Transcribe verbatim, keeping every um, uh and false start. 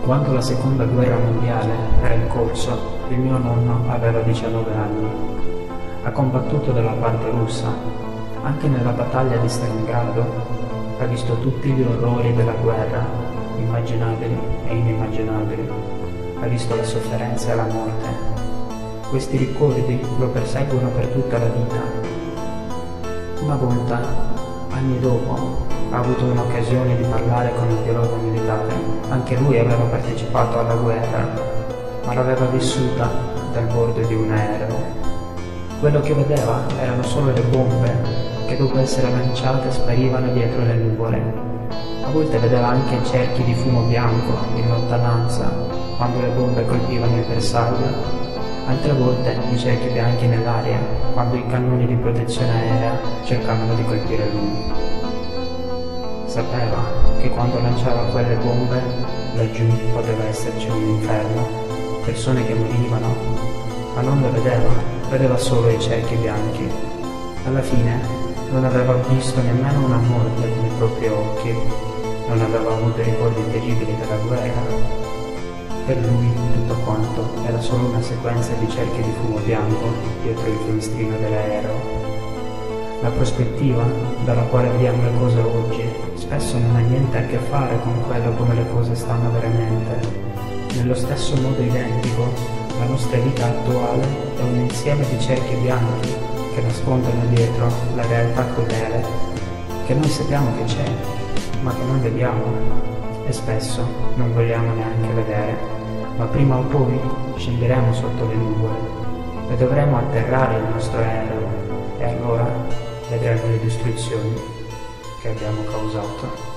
Quando la seconda guerra mondiale era in corso, il mio nonno aveva diciannove anni. Ha combattuto dalla parte russa. Anche nella battaglia di Stalingrado ha visto tutti gli orrori della guerra, immaginabili e inimmaginabili. Ha visto la sofferenza e la morte. Questi ricordi lo perseguono per tutta la vita. Una volta, anni dopo, ha avuto un'occasione di parlare con il pilota militare. Anche lui aveva partecipato alla guerra, ma l'aveva vissuta dal bordo di un aereo. Quello che vedeva erano solo le bombe che dopo essere lanciate sparivano dietro le nuvole. A volte vedeva anche cerchi di fumo bianco in lontananza quando le bombe colpivano il bersaglio. Altre volte i cerchi bianchi nell'aria quando i cannoni di protezione aerea cercavano di colpire lui. Sapeva che quando lanciava quelle bombe, laggiù poteva esserci un inferno, persone che morivano, ma non le vedeva, vedeva solo i cerchi bianchi. Alla fine non aveva visto nemmeno una morte con i propri occhi, non aveva avuto ricordi terribili della guerra. Per lui tutto quanto era solo una sequenza di cerchi di fumo bianco dietro il finestrino dell'aereo. La prospettiva dalla quale vediamo le cose oggi spesso non ha niente a che fare con quello come le cose stanno veramente. Nello stesso modo identico, la nostra vita attuale è un insieme di cerchi bianchi che nascondono dietro la realtà crudele, che noi sappiamo che c'è, ma che non vediamo e spesso non vogliamo neanche vedere. Ma prima o poi scenderemo sotto le nuvole e dovremo atterrare il nostro aereo e allora vedremo le distruzioni che abbiamo causato.